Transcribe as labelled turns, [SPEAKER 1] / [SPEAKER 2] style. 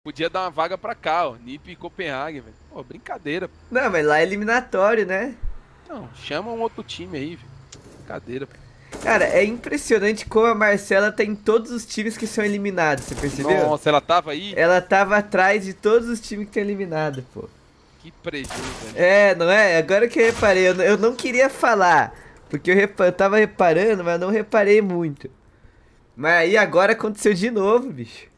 [SPEAKER 1] Podia dar uma vaga pra cá, ó. NiP e Copenhague, velho. Pô, brincadeira.
[SPEAKER 2] Não, mas lá é eliminatório, né?
[SPEAKER 1] Não, chama um outro time aí, velho. Brincadeira, pô.
[SPEAKER 2] Cara, é impressionante como a Marcela tá em todos os times que são eliminados, você percebeu?
[SPEAKER 1] Nossa, ela tava aí?
[SPEAKER 2] Ela tava atrás de todos os times que estão eliminados, pô.
[SPEAKER 1] Que prejuízo, velho.
[SPEAKER 2] É, não é? Agora que eu reparei, eu não queria falar, porque eu tava reparando, mas não reparei muito. Mas aí agora aconteceu de novo, bicho.